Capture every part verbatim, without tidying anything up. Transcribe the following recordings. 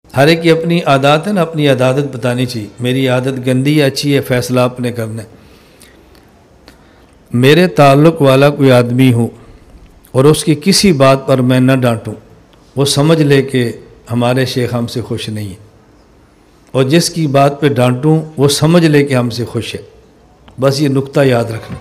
ہر ایک کی اپنی عادات ہے نا، اپنی عادت بتانی چاہیے، میری عادت گندی یا اچھی ہے فیصلہ آپ نے کرنا ہے۔ میرے تعلق والا کوئی آدمی ہو اور اس کی کسی بات پر میں نہ ڈانٹوں، وہ سمجھ لے کہ ہمارے شیخ ہم سے خوش نہیں ہیں، اور جس کی بات پہ ڈانٹوں وہ سمجھ لے کہ ہم سے خوش ہے۔ بس یہ نقطہ یاد رکھنا۔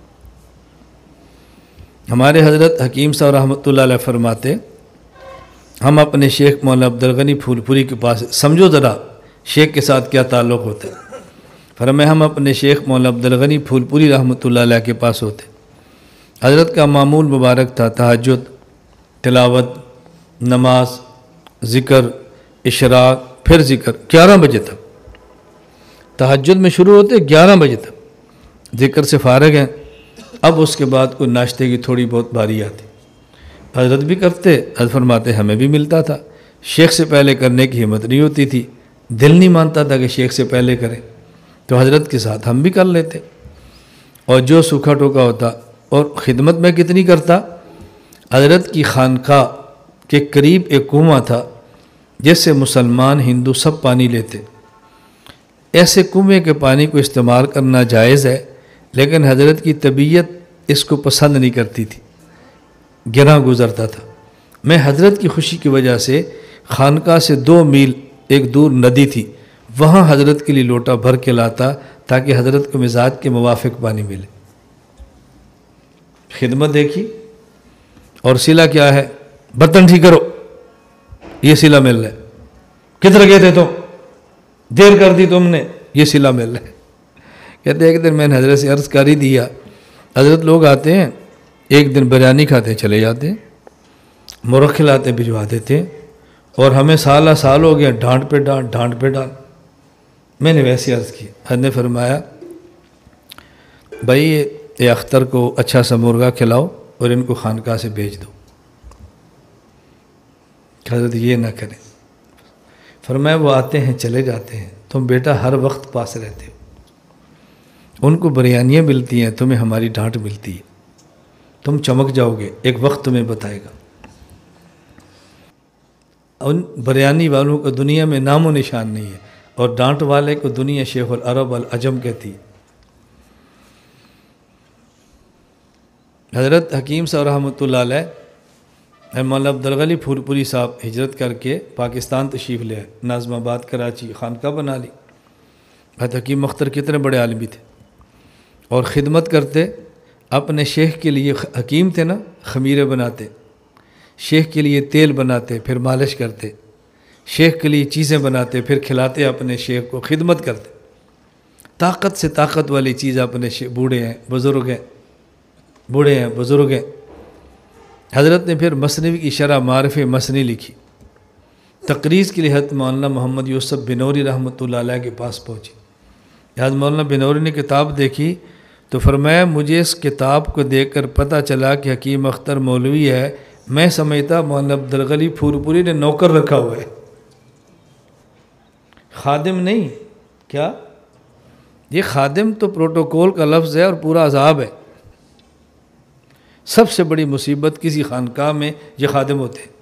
ہمارے حضرت حکیم صاحب رحمۃ اللہ علیہ فرماتے، ہم اپنے شیخ مولانا عبدالغنی پھول پوری کے پاس، سمجھو ذرا شیخ کے ساتھ کیا تعلق ہوتا ہے۔ فرمایا ہم اپنے شیخ مولانا عبدالغنی پھول پوری رحمۃ اللہ علیہ کے پاس ہوتے، حضرت کا معمول مبارک تھا تہجد، تلاوت، نماز، ذکر، اشراق، پھر ذکر گیارہ بجے تک۔ تہجد میں شروع ہوتے گیارہ بجے تک، ذکر سے فارغ ہیں، اب اس کے بعد کوئی ناشتے کی تھوڑی بہت باری آتی، حضرت بھی کرتے، حضرت فرماتے ہمیں بھی ملتا تھا، شیخ سے پہلے کرنے کی ہمت نہیں ہوتی تھی، دل نہیں مانتا تھا کہ شیخ سے پہلے کریں، تو حضرت کے ساتھ ہم بھی کر لیتے، اور جو سوکھا ٹوکا ہوتا، اور خدمت میں کتنی کرتا۔ حضرت کی خانقاہ کے قریب ایک کنواں تھا جس سے مسلمان ہندو سب پانی لیتے، ایسے کنویں کے پانی کو استعمال کرنا جائز ہے، لیکن حضرت کی طبیعت اس کو پسند نہیں کرتی تھی، گراں گزرتا تھا۔ میں حضرت کی خوشی کی وجہ سے خانقاہ سے دو میل ایک دور ندی تھی، وہاں حضرت کے لیے لوٹا بھر کے لاتا تاکہ حضرت کو مزاج کے موافق پانی ملے۔ خدمت دیکھی، اور صلہ کیا ہے، برتن ٹھیک کرو، یہ صلہ مل رہا ہے، کدھر گئے تھے تم، دیر کر دی تم نے، یہ صلہ مل رہا ہے۔ کہتے ہیں ایک دن میں نے حضرت سے عرض کر ہی دیا، حضرت لوگ آتے ہیں ایک دن بریانی کھاتے چلے جاتے ہیں، مرغ کھلاتے بھجوا دیتے ہیں، اور ہمیں سالہ سال ہو گیا ڈانٹ پہ ڈانٹ ڈانٹ پہ ڈانٹ۔ میں نے ویسے عرض کی، حضرت نے فرمایا بھائی یہ اختر کو اچھا سا مرغا کھلاؤ اور ان کو خانقاہ سے بھیج دو۔ حضرت یہ نہ کریں، فرمایا وہ آتے ہیں چلے جاتے ہیں، تم بیٹا ہر وقت پاس رہتے ہو، ان کو بریانیاں ملتی ہیں، تمہیں ہماری ڈانٹ ملتی ہے، تم چمک جاؤ گے، ایک وقت تمہیں بتائے گا۔ ان بریانی والوں کو دنیا میں نام و نشان نہیں ہے، اور ڈانٹ والے کو دنیا شیخ العرب والعجم کہتی ہے۔ حضرت حکیم صاحب رحمۃ اللہ علیہ، مولانا عبدالغنی پھول پوری صاحب ہجرت کر کے پاکستان تشریف لے آئے، ناظم آباد کراچی خانقاہ بنا لی۔ حضرت حکیم مختار کتنے بڑے عالمی تھے، اور خدمت کرتے، اپنے شیخ کے لیے، حکیم تھے نا، خمیرے بناتے، شیخ کے لیے تیل بناتے پھر مالش کرتے، شیخ کے لیے چیزیں بناتے پھر کھلاتے اپنے شیخ کو، خدمت کرتے، طاقت سے طاقت والی چیز اپنے شیخ، بوڑھے ہیں بزرگ ہیں بوڑھے ہیں بزرگ ہیں۔ حضرت نے پھر مثنوی کی شرح معارف مثنی لکھی، تقریض کے لیے حضرت مولانا محمد یوسف بنوری رحمۃ اللہ علیہ کے پاس پہنچی۔ حضرت مولانا بنوری نے کتاب دیکھی تو فرمایا مجھے اس کتاب کو دیکھ کر پتہ چلا کہ حکیم اختر مولوی ہے، میں سمجھتا مولانا عبدالغنی پھول پوری نے نوکر رکھا ہوا ہے، خادم نہیں۔ کیا یہ خادم تو پروٹوکول کا لفظ ہے اور پورا عذاب ہے۔ سب سے بڑی مصیبت کسی خانقاہ میں یہ خادم ہوتے ہیں،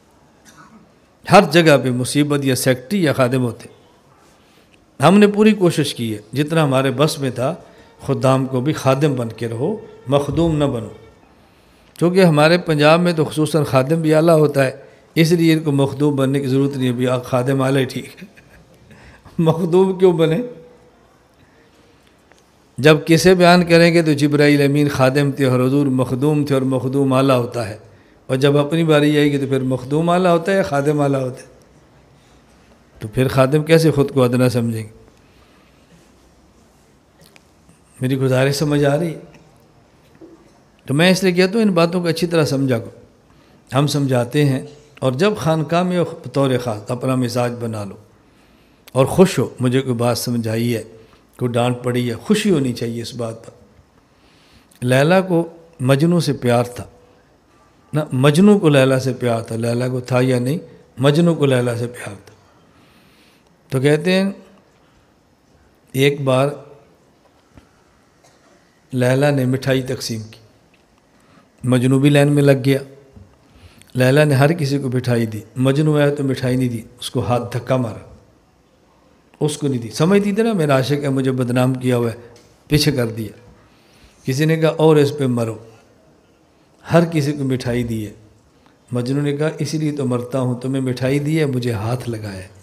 ہر جگہ پہ مصیبت یا سیکٹری یا خادم ہوتے ہیں۔ ہم نے پوری کوشش کی ہے، جتنا ہمارے بس میں تھا، خدام کو بھی خادم بن کے رہو، مخدوم نہ بنو، کیونکہ ہمارے پنجاب میں تو خصوصاً خادم بھی اعلیٰ ہوتا ہے، اس لیے ان کو مخدوم بننے کی ضرورت نہیں ہے، بھی خادم اعلیٰ ٹھیک ہے، مخدوم کیوں بنے؟ جب کسے بیان کریں گے تو جبرائیل امین خادم تھے اور حضور مخدوم تھے، اور مخدوم اعلیٰ ہوتا ہے، اور جب اپنی باری آئے گی تو پھر مخدوم اعلیٰ ہوتا ہے یا خادم اعلیٰ ہوتا ہے؟ تو پھر خادم کیسے خود کو ادنا سمجھیں گے؟ میری گزارش سمجھ آ رہی ہے؟ تو میں اس لیے کہتا ہوں ان باتوں کو اچھی طرح سمجھا کرو، ہم سمجھاتے ہیں، اور جب خانقاہ میں بطور خاص اپنا مزاج بنا لو اور خوش ہو، مجھے کوئی بات سمجھائی ہے، کوئی ڈانٹ پڑی ہے، خوشی ہونی چاہیے اس بات پر۔ لیلا کو مجنوں سے پیار تھا نہ، مجنوں کو لیلا سے پیار تھا، لیلا کو تھا یا نہیں، مجنوں کو لیلا سے پیار تھا۔ تو کہتے ہیں ایک بار لیلا نے مٹھائی تقسیم کی، مجنوں بھی لائن میں لگ گیا، لیلا نے ہر کسی کو مٹھائی دی، مجنوں آیا تو مٹھائی نہیں دی، اس کو ہاتھ دھکا مارا، اس کو نہیں دی، سمجھتی تھی نا میرا عاشق ہے مجھے بدنام کیا ہوا ہے، پیچھے کر دیا۔ کسی نے کہا اور اس پہ مرو، ہر کسی کو مٹھائی دی ہے۔ مجنوں نے کہا اسی لیے تو مرتا ہوں، تمہیں مٹھائی دی ہے، مجھے ہاتھ لگایا ہے۔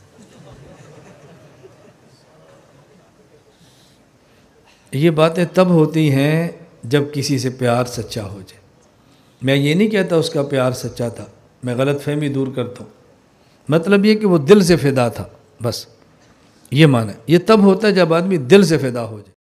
یہ باتیں تب ہوتی ہیں جب کسی سے پیار سچا ہو جائے۔ میں یہ نہیں کہتا اس کا پیار سچا تھا، میں غلط فہمی دور کرتا ہوں، مطلب یہ کہ وہ دل سے فدا تھا، بس یہ معنی ہے۔ یہ تب ہوتا ہے جب آدمی دل سے فدا ہو جائے۔